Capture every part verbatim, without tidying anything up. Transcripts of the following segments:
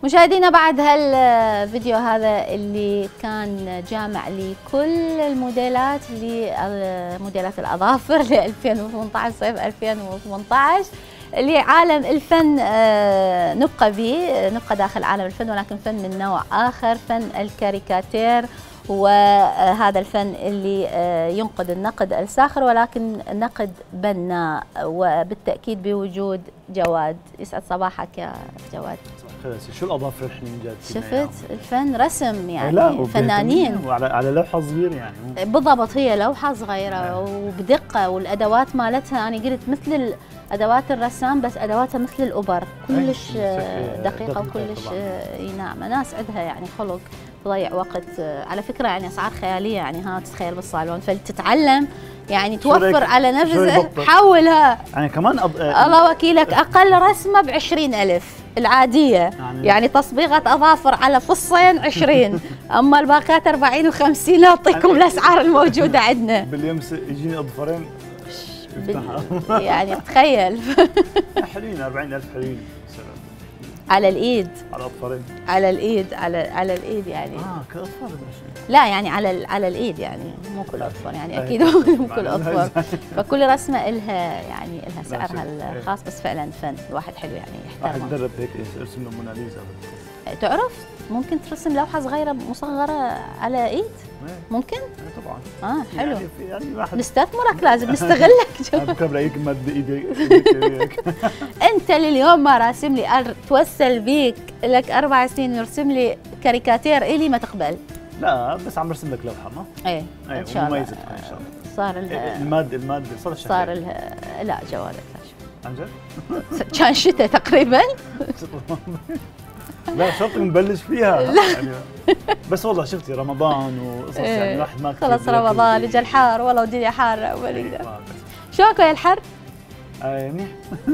مشاهدينا بعد هالفيديو هذا اللي كان جامع لكل الموديلات لموديلات الأظافر ل ألفين وثمانية عشر صيف ألفين وثمانية عشر لعالم الفن. نبقى به نبقى داخل عالم الفن، ولكن فن من نوع آخر، فن الكاريكاتير، وهذا الفن اللي ينقد النقد الساخر ولكن نقد بناء، وبالتأكيد بوجود جواد. يسعد صباحك يا جواد. شو الأظافر الحين جد؟ شفت الفن رسم يعني فنانين وعلى على لوحة صغيرة يعني. بالضبط، هي لوحة صغيرة وبدقة، والأدوات مالتها أنا قلت مثل أدوات الرسام بس أدواتها مثل الأوبر، كلش دقيقة وكلش ناعمة. ناس عندها يعني خلق تضيع وقت. على فكرة يعني أسعار خيالية، يعني ها تتخيل بالصالون فلتتعلم يعني توفر على نفسها. حولها يعني كمان أض... الله وكيلك أقل رسمة بعشرين ألف العادية يعني, يعني تصبيغة أظافر على فصين عشرين، أما الباقات أربعين وخمسين. نعطيكم الأسعار الموجودة عندنا. باليوم يجيني أظفرين يعني تخيل. حلوين أربعين ألف حلوين على الايد، على الاظفرين، على الايد، على على الايد يعني. اه كاظفار لا يعني على على الايد يعني، مو كل اظفر يعني، اكيد مو كل اظفر. فكل رسمه لها يعني لها سعرها الخاص، بس فعلا فن الواحد حلو يعني يحترمه. واحد درب هيك ارسم له موناليزا. تعرف ممكن ترسم لوحه صغيره مصغره على ايد؟ ممكن؟ طبعا. اه حلو يعني يعني واحد نستثمرك، لازم نستغلك. بكره بلاقيك مد ايدي. انت لليوم ما راسم لي، توسل بيك لك اربع سنين ورسم لي كاريكاتير الي ما تقبل. لا بس عم برسم لك لوحه ما؟ ايه ان شاء الله. مميزه ان شاء الله. صار لها الماده الماده صار صار لها لا جوالك لا عن جد؟ كان شتاء تقريبا. لا شرط نبلش فيها. يعني بس والله شفتي رمضان وقصص إيه يعني الواحد ما خلص رمضان اجى الحار، والله والدنيا حاره وما نقدر. شلونكم يا الحر؟ اي منيح.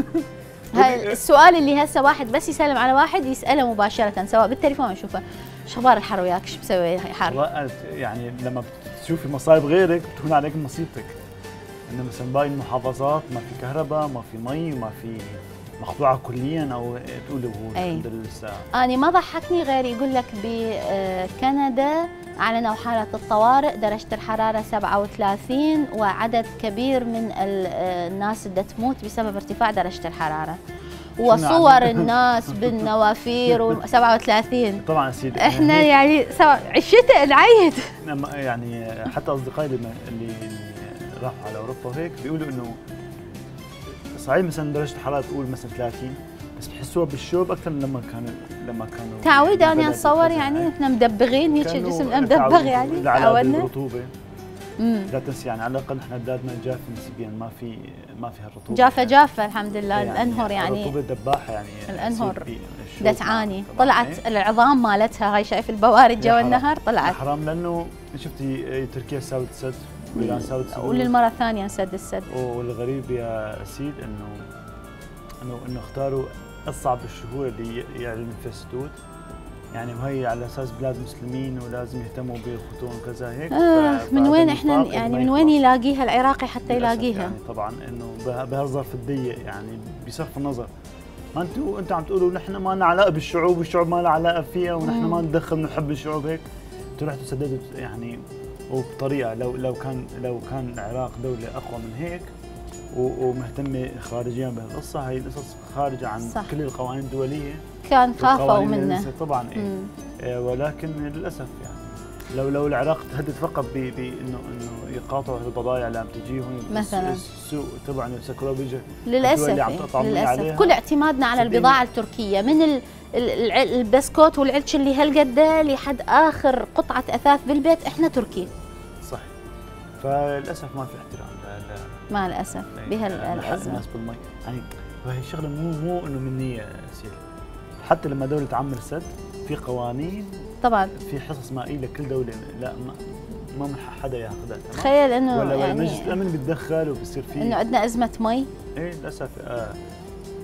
هاي السؤال اللي هسه واحد بس يسلم على واحد يساله مباشره سواء بالتليفون او يشوفه، شو اخبار الحر وياك؟ شو مسوي حر؟ والله يعني لما بتشوفي مصايب غيرك بتكون عليك مصيبتك. انه مثلا باقي المحافظات ما في كهرباء، ما في مي، ما في مقطوعه كليا، او تقولي هو الحمد لله لسه. أنا ما ضحكني غير يقول لك بكندا اعلنوا حاله الطوارئ، درجه الحراره سبعة وثلاثين، وعدد كبير من الناس اللي تموت بسبب ارتفاع درجه الحراره، وصور الناس بالنوافير سبعة وثلاثين. طبعا سيدي احنا يعني الشتاء نعيد. يعني حتى اصدقائي اللي راحوا على اوروبا وهيك بيقولوا انه صحيح مثلا درجه الحراره تقول مثلا ثلاثين، بس بحسوها بالشوب اكثر من لما كانوا لما كانوا تعويد. انا اتصور يعني احنا مدبغين هيك جسمنا مدبغ يعني تعودنا. الرطوبه لا تنسي يعني على الاقل احنا بلادنا جافه نسبيا، ما في ما فيها الرطوبه جافه جافه الحمد لله. يعني الانهر يعني الرطوبه دباحه يعني الانهر بدها تعاني. طلعت ايه؟ العظام مالتها هاي شايف البوارد جو النهر طلعت حرام، لانه شفتي تركيا ساوت سد وايران ساوت سد، وللمره الثانيه سد السد. والغريب يا سيد انه انه انه اختاروا اصعب الشهور اللي يعلن فيها السدود، يعني وهي على اساس بلاد مسلمين ولازم يهتموا بالختون وكذا هيك. آه من وين احنا يعني من وين يلاقيها العراقي حتى يلاقيها؟ يعني طبعا انه بهالظرف الضيق يعني بصرف النظر، ما انتوا انتوا عم تقولوا نحن ما لنا علاقه بالشعوب والشعوب ما لها علاقه فيها ونحن ما ندخل نحب الشعوب هيك، انتوا رحتوا سددوا يعني وبطريقه لو لو كان لو كان العراق دوله اقوى من هيك ومهتمه خارجيا بهالقصه، هي القصص خارجه عن صح. كل القوانين الدوليه كان خافوا منه طبعا. إيه ولكن للاسف يعني لو لو العراق تهدد فقط بانه انه يقاطعوا البضائع اللي عم تجيهم مثلا السوق تبعنا يسكروها بيجي للاسف للاسف كل اعتمادنا على البضاعه التركيه، من ال البسكوت والعلش اللي هالقد لحد اخر قطعه اثاث بالبيت احنا تركي. صح. فللاسف ما في احترام مع الاسف بهالازمه الناس بالمي يعني. وهي الشغله مو مو انه منيه سيدي، حتى لما دوله تعمر سد في قوانين طبعا، في حصص مائيه لكل دوله، لا ما ما من حدا ياخذها. تخيل انه ولا يعني مجلس الامن بيتدخل وبصير في انه عندنا ازمه مي. ايه للاسف. آه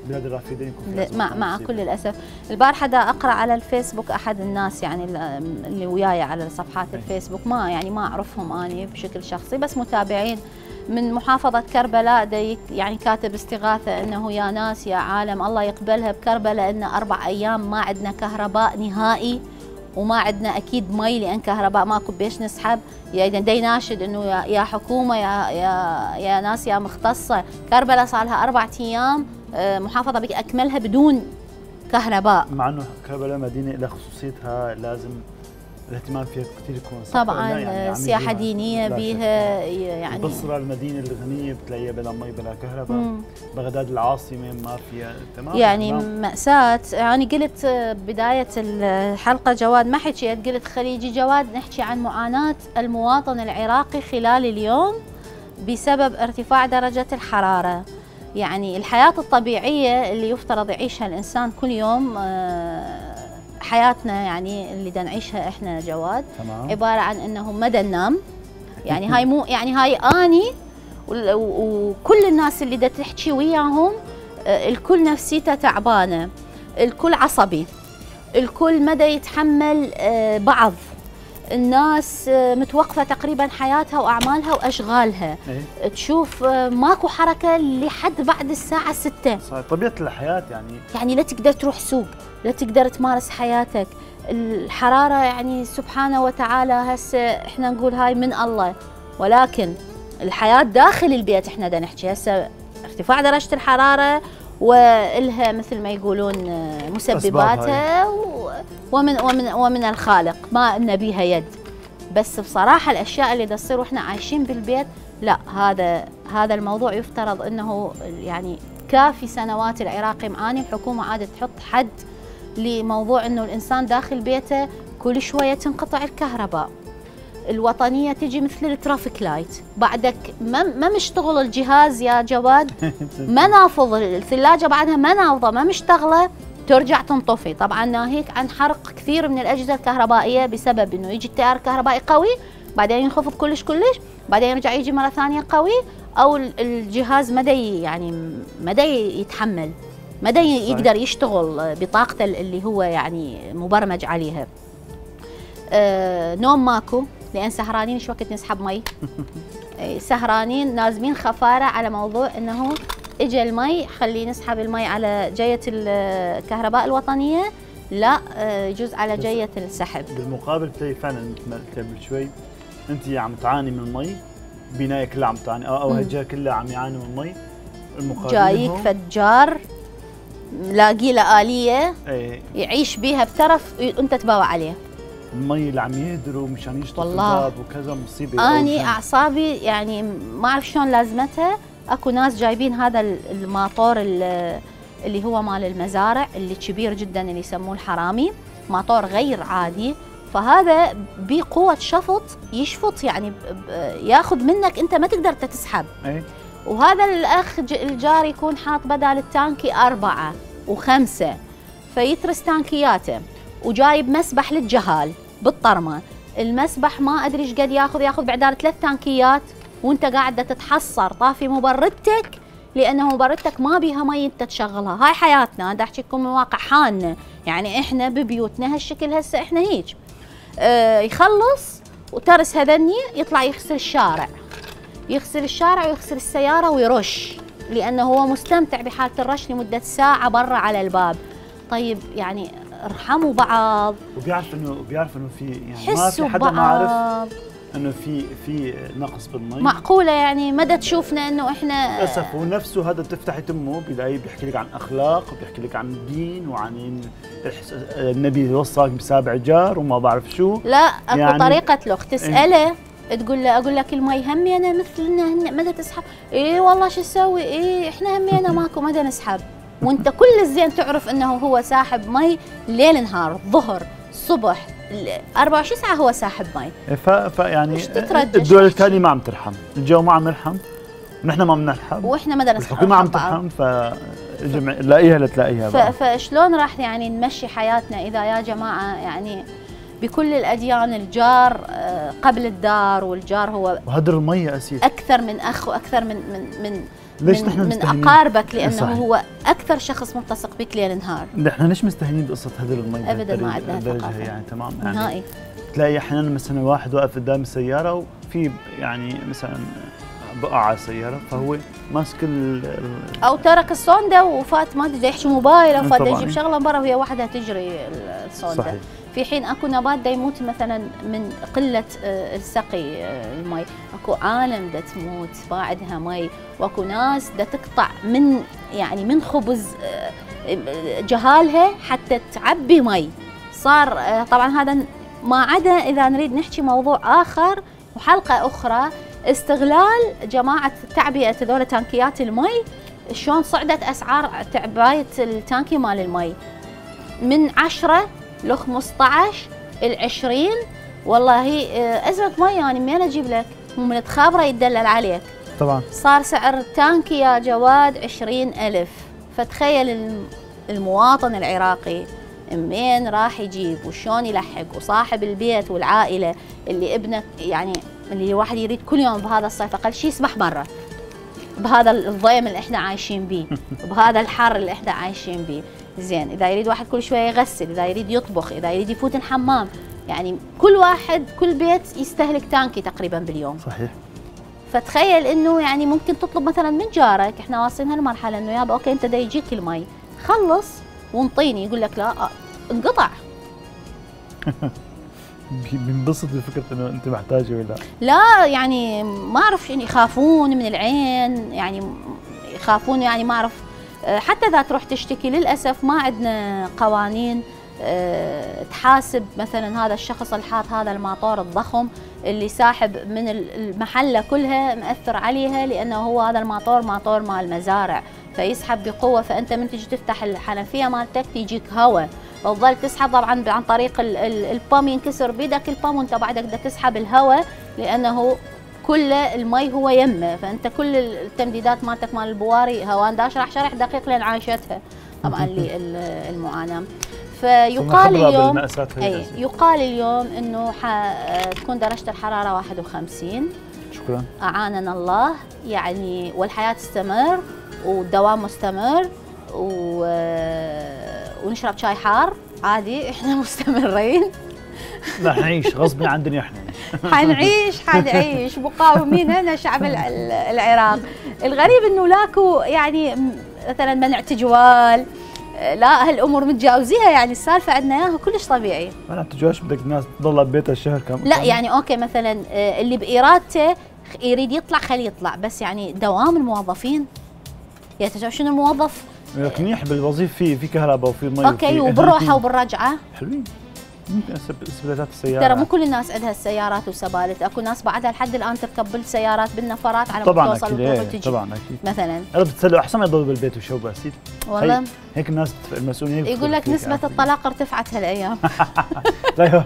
بلاد الرافدين يكون في مع مع كل الاسف. البارحه دا اقرا على الفيسبوك احد الناس يعني اللي وياي على صفحات الفيسبوك، ما يعني ما اعرفهم اني بشكل شخصي بس متابعين من محافظه كربلاء، دا يعني كاتب استغاثه انه يا ناس يا عالم الله يقبلها بكربلاء ان اربع ايام ما عندنا كهرباء نهائي وما عندنا اكيد مي لان كهرباء ماكو بيش نسحب. يعني دا يناشد انه يا, يا حكومه يا يا يا ناس يا مختصه، كربلاء صار لها اربع ايام محافظه باكملها بدون كهرباء، مع انه كربلاء مدينه لها خصوصيتها لازم الاهتمام فيها كثير يكون طبعا يعني سياحه دينيه بيها يعني. البصره المدينه الغنيه بتلاقيها بلا مي بلا كهرباء، بغداد العاصمه ما فيها تمام يعني تمام. مأساة. يعني قلت بدايه الحلقه جواد ما حكيت، قلت خليجي جواد نحكي عن معاناه المواطن العراقي خلال اليوم بسبب ارتفاع درجه الحراره. يعني الحياه الطبيعيه اللي يفترض يعيشها الانسان كل يوم، حياتنا يعني اللي دا نعيشها احنا جواد تمام. عباره عن انه ما دا ننام، يعني هاي مو يعني هاي اني وكل الناس اللي دا تحكي وياهم الكل نفسيته تعبانه، الكل عصبي، الكل ما دا يتحمل بعض، الناس متوقفه تقريبا حياتها واعمالها واشغالها، ايه؟ تشوف ماكو حركه لحد بعد الساعه ستة. صحيح طبيعه الحياه يعني يعني لا تقدر تروح سوق، لا تقدر تمارس حياتك، الحراره يعني سبحانه وتعالى هسه احنا نقول هاي من الله، ولكن الحياه داخل البيت احنا بدنا نحكي هسه ارتفاع درجه الحراره والها مثل ما يقولون مسبباتها ومن ومن ومن الخالق ما لنا بيها يد. بس بصراحه الاشياء اللي تصير واحنا عايشين بالبيت لا، هذا هذا الموضوع يفترض انه يعني كافي سنوات العراقي معاني، الحكومه عادت تحط حد لموضوع انه الانسان داخل بيته كل شويه تنقطع الكهرباء. الوطنيه تجي مثل الترافيك لايت، بعدك ما ما مشتغل الجهاز يا جواد، ما نافض الثلاجه بعدها ما نافضه ما مشتغله ترجع تنطفي. طبعا ناهيك عن حرق كثير من الاجهزه الكهربائيه بسبب انه يجي التيار الكهربائي قوي بعدين ينخفض كلش كلش بعدين يرجع يجي مره ثانيه قوي، او الجهاز ما يعني ما يتحمل ما يقدر يشتغل بطاقته اللي هو يعني مبرمج عليها. آه نوم ماكو لان سهرانين ايش وقت نسحب مي سهرانين نازمين خفاره على موضوع انه اجى المي خلي نسحب المي على جيه الكهرباء الوطنيه، لا يجوز على جيه السحب. بالمقابل تلاقي فعلا مثل ما قلت قبل شوي انت عم تعاني من المي، بنايه كلها عم تعاني او هالجهه كلها عم يعاني من المي، المقابل جايك فجار لاقي له آلية ايه يعيش بيها بترف وانت تباوع عليه. المي اللي عم يهدروا مشان يشطفوا الباب وكذا مصيبه. اني اعصابي يعني ما اعرف شلون لازمتها. اكو ناس جايبين هذا الماطور اللي هو مال المزارع اللي كبير جدا اللي يسموه الحرامي، ماطور غير عادي، فهذا بقوه شفط يشفط يعني ياخذ منك انت ما تقدر تسحب. ايه وهذا الاخ الجار يكون حاط بدل التانكي اربعه وخمسه فيترس تانكياته، وجايب مسبح للجهال بالطرمه، المسبح ما ادري ايش قد ياخذ، ياخذ بعدال ثلاث تانكيات وانت قاعده تتحصر طافي مبردتك لانه مبردتك ما بيها مي انت تشغلها. هاي حياتنا، انا احكي لكم من واقع حالنا، يعني احنا ببيوتنا هالشكل هسه احنا هيك. اه يخلص وترس هذني يطلع يغسل الشارع، يغسل الشارع ويغسل السياره ويرش لانه هو مستمتع بحاله الرش لمده ساعه برا على الباب. طيب يعني ارحموا بعض. وبيعرف انه بيعرف انه في يعني ما في حدا ما عرف انه في في نقص بالمي. معقوله يعني مدى تشوفنا انه احنا للاسف هو نفسه هذا تفتحي تمه بيلاقيه بيحكي لك عن اخلاق وبيحكي لك عن الدين وعن النبي وصاك بسابع جار وما بعرف شو. لا اكو يعني طريقه لغ تساله ايه؟ تقول له اقول لك المي همينا مثلنا مدى تسحب؟ اي والله شو اسوي؟ اي احنا همينا ماكو مدى نسحب. وانت كل الزين تعرف انه هو ساحب مي ليل نهار ظهر صبح أربعة وعشرين ساعه هو ساحب مي. ف... ف يعني الدول الثانيه ما عم ترحم، الجو ما عم يرحم، نحن ما بنرحم واحنا ما بدنا نسحب، الحكومه عم ترحم، ف لاقيها لتلاقيها ف... فشلون راح يعني نمشي حياتنا اذا يا جماعه يعني بكل الاديان الجار قبل الدار، والجار هو وهدر المي اسير اكثر من اخ واكثر من من من ليش من, نحن من مستهينين؟ اقاربك، لانه صحيح. هو اكثر شخص ملتصق بك ليل نهار. نحن ليش مستهينين بقصه هدر المي؟ ابدا ما عندنا ثقافه يعني تمام يعني نهائي. تلاقي احيانا مثلا واحد واقف قدام السياره وفي يعني مثلا بقع على السياره فهو ماسك ال او ترك الصوندا وفات ما ادري يحشي موبايل او فات طبعاً. يجيب شغله برا وهي وحدها تجري الصوندا. صحيح. في حين اكو نبات دا يموت مثلا من قله آه، السقي آه، المي، اكو عالم دا تموت ما عندها مي، واكو ناس دا تقطع من يعني من خبز آه، جهالها حتى تعبي مي. صار آه، طبعا هذا ما عدا اذا نريد نحكي موضوع اخر وحلقه اخرى، استغلال جماعه تعبئه هذول تانكيات المي، شلون صعدت اسعار تعبايه التانكي مال المي من عشرة ل خمسطعش ل عشرين. والله ازمه مي يعني منين اجيب لك؟ مو من تخابره يتدلل عليك. طبعا صار سعر التانكي يا جواد عشرين ألف، فتخيل المواطن العراقي منين راح يجيب وشلون يلحق، وصاحب البيت والعائله اللي ابنك يعني اللي الواحد يريد كل يوم بهذا الصيف اقل شيء يسبح برا بهذا الضيم اللي احنا عايشين بيه وبهذا الحر اللي احنا عايشين بيه. زين اذا يريد واحد كل شويه يغسل، اذا يريد يطبخ، اذا يريد يفوت الحمام، يعني كل واحد كل بيت يستهلك تانكي تقريبا باليوم. صحيح. فتخيل انه يعني ممكن تطلب مثلا من جارك، احنا واصلين هالمرحله انه يابا اوكي انت دا يجيك المي خلص وانطيني، يقول لك لا انقطع. بينبسط بفكره انه انت محتاجه ولا لا؟ يعني ما اعرف يعني يخافون من العين، يعني يخافون يعني ما اعرف. حتى اذا تروح تشتكي للاسف ما عندنا قوانين أه تحاسب مثلا هذا الشخص اللي حاط هذا الماطور الضخم اللي ساحب من المحله كلها مأثر عليها، لانه هو هذا الماطور ماطور مال مزارع فيسحب بقوه، فانت من تجي تفتح الحنفيه مالتك تيجيك هواء وتظل تسحب طبعا عن طريق البام، ينكسر بيدك البام وانت بعدك بدك تسحب الهواء لانه كل المي هو يمه، فانت كل التمديدات مالتك مال البواري هوان داش راح شرح دقيق لين عايشتها طبعا للمعاناه. فيقال اليوم اي يقال اليوم انه تكون درجه الحراره واحد وخمسين. شكرا. اعاننا الله يعني، والحياه تستمر والدوام مستمر و... ونشرب شاي حار عادي، احنا مستمرين. لا حنعيش غصب عن دنيا احنا. حنعيش حنعيش مقاومين هنا شعب العراق. الغريب انه لاكو يعني مثلا منع تجوال، لا هالامور متجاوزيها، يعني السالفه عندنا اياها كلش طبيعي. منع تجوال بدك الناس تضلها ببيتها الشهر كم؟ لا يعني اوكي مثلا اللي بارادته يريد يطلع خليه يطلع، بس يعني دوام الموظفين يا تجا شنو الموظف لك منيح بالوظيفه في في كهرباء وفي مي اوكي وبالروحه وبالرجعه حلوين. ممكن سبالات السيارات، ترى مو كل الناس عندها السيارات وسبالت، اكو ناس بعدها لحد الان تركب بالسيارات بالنفرات على طبعا توصل وتروح وتجي. طبعا اكيد مثلا انا بتسلوا احسن ما يضلوا بالبيت وشو بس والله هيك الناس المسؤولين يقول لك نسبه الطلاق ارتفعت هالايام. لا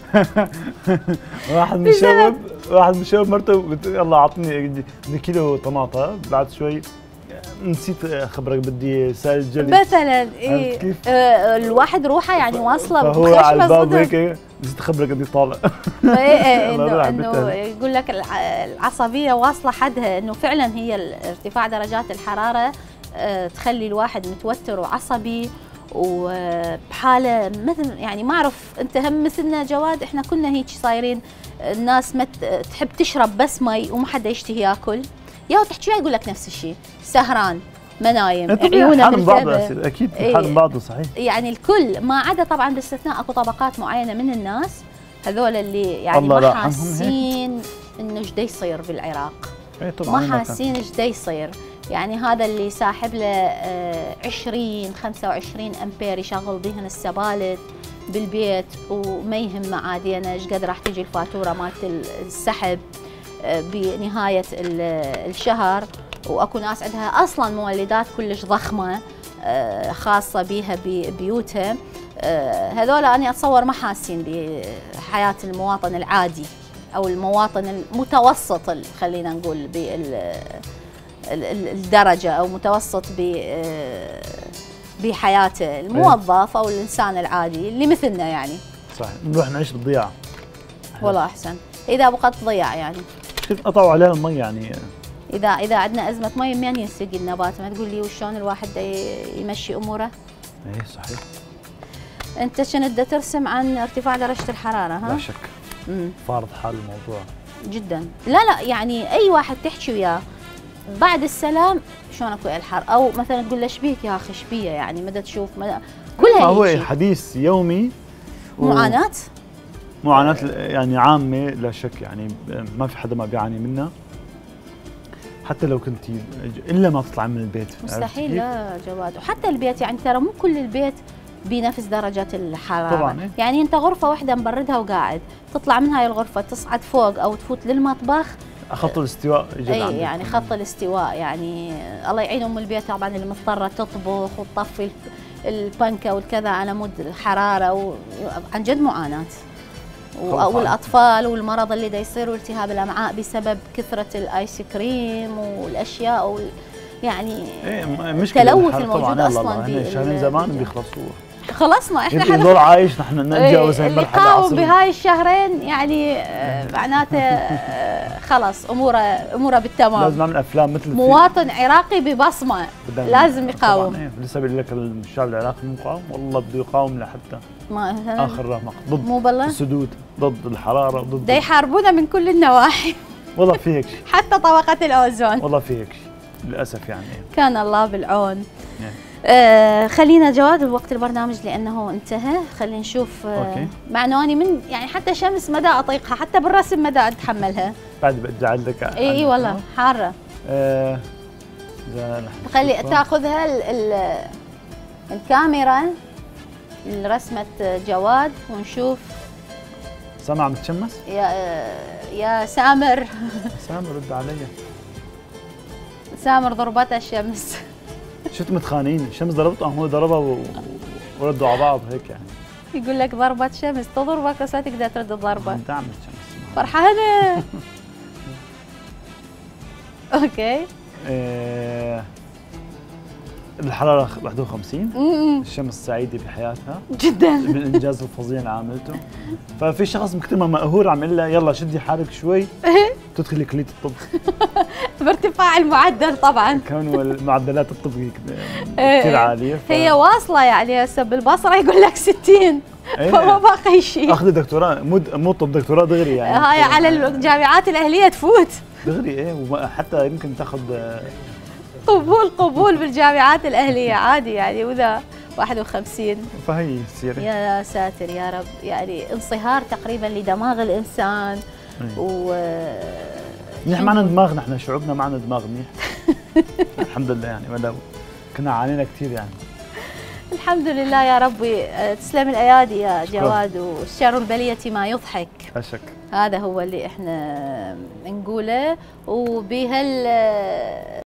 واحد من الشباب واحد من الشباب مرته يلا اعطني كيلو طماطه، بعد شوي نسيت اخبرك بدي سجل مثلا ايه كيف؟ آه الواحد روحه يعني واصله فهو على الباب هيك نسيت اخبرك بدي طالع. ايه انه انه يقول لك العصبيه واصله حدها، انه فعلا هي ارتفاع درجات الحراره آه تخلي الواحد متوتر وعصبي وبحاله مثل يعني ما اعرف انت هم مثلنا جواد، احنا كنا هيك صايرين، الناس مت تحب تشرب بس مي وما حدا يشتهي ياكل، يا تحكي وياه يقول لك نفس الشيء، سهران ما نايم عيونه بالكذا. اكيد حال بعضه صحيح، يعني الكل ما عدا طبعا باستثناء اكو طبقات معينه من الناس هذول اللي يعني ما حاسين انه ايش دا يصير بالعراق، ما حاسين ايش دا يصير، يعني هذا اللي ساحب له عشرين خمسة وعشرين امبير يشغل بهن السبالت بالبيت وما يهم عادي انا ايش قد راح تجي الفاتوره مالت السحب بنهايه الشهر، واكو ناس عندها اصلا مولدات كلش ضخمه خاصه بها ببيوتها، هذول انا اتصور ما حاسين بحياه المواطن العادي او المواطن المتوسط خلينا نقول بالدرجه او متوسط بحياته، الموظف او الانسان العادي اللي مثلنا يعني. صح، نروح نعيش بالضياع والله احسن اذا بقت ضياع يعني. كيف قطعوا عليها المي يعني اذا اذا عندنا ازمه مي من يسقي النبات؟ ما تقول لي وشلون الواحد دا يمشي اموره؟ ايه صحيح. انت كنت دا ترسم عن ارتفاع درجه الحراره ها؟ لا شك. امم فارض حال الموضوع جدا. لا لا يعني اي واحد تحكي وياه بعد السلام شلونك ويا الحر، او مثلا تقول له شبيك يا اخي شبيه، يعني مدى تشوف مدى كلها هو هيك حديث يومي و... معاناه معاناه يعني عامه لا شك، يعني ما في حدا ما بيعاني منها، حتى لو كنت الا ما تطلع من البيت مستحيل. لا جواد، وحتى البيت يعني ترى مو كل البيت بنفس درجة الحرارة طبعا. إيه؟ يعني انت غرفة واحدة مبردها وقاعد، تطلع من هاي الغرفة تصعد فوق او تفوت للمطبخ، خط الاستواء اي يعني خط الاستواء، يعني الله يعين ام البيت طبعا اللي مضطرة تطبخ وتطفي البنكة والكذا على مود الحرارة، وعن جد معاناة. والاطفال والمرض اللي دا يصير والتهاب الامعاء بسبب كثرة الايس كريم والاشياء وال يعني إيه التلوث الموجود اصلا دي شهرين زمان بيخلصوا. خلصنا احنا يضل دور عايش، نحن نتجاوز هاي المرحله. اللي قاوم بهاي الشهرين يعني معناته خلص اموره اموره بالتمام. لازم نعمل افلام مثل مواطن عراقي ببصمه لازم يقاوم. إيه لسه بيقول لك الشعب العراقي مقاوم، والله بده يقاوم لحتى ما اخر رمق ضد مو بالله السدود، ضد الحراره، ضد بده يحاربونا من كل النواحي. والله في هيك شيء حتى طبقه الاوزون والله في هيك شيء للاسف يعني. كان الله بالعون. آه خلينا جواد وقت البرنامج لانه انتهى، خلينا نشوف آه مع انه اني من يعني حتى شمس مدى اطيقها، حتى بالرسم مدى اتحملها. بعد بدي اعلق. اي اي والله حاره. آه خلي تاخذها ال ال الكاميرا رسمه جواد ونشوف. سامع متشمس؟ يا يا سامر. سامر رد علي. سامر ضربتها الشمس. شفت متخانقين، الشمس ضربتهم هو ضربها وردوا على بعض هيك يعني. يقول لك ضربة شمس تضربك بس ما تقدر ترد الضربة. تعمل شمس. فرحانة. اوكي. إيه الحرارة واحد وخمسين، الشمس سعيدة بحياتها جدا بالإنجاز الفظيع اللي عملته. ففي شخص كثير ما مقهور عم يقول لها يلا شدي حالك شوي تدخلي كلية الطب. بارتفاع المعدل طبعا. كون المعدلات الطبية كثير عالية. ف... هي واصلة يعني هسه بالبصرة يقول لك ستين. فما باقي شيء. اخذي دكتوراه، مو مو طب، دكتوراه دغري يعني. هاي على الجامعات الأهلية تفوت. دغري ايه، وحتى يمكن تاخذ قبول قبول بالجامعات الأهلية عادي يعني. وذا واحد وخمسين. فهي سيرة. يا ساتر يا رب، يعني انصهار تقريبا لدماغ الإنسان. و نحن معنا دماغ، نحن شعوبنا معنا دماغ منيح. الحمد لله يعني، ولو كنا عانينا كثير يعني. الحمد لله يا ربي. تسلم الايادي يا جواد، والشر البلية ما يضحك. لا شك. هذا هو اللي احنا نقوله. وبهال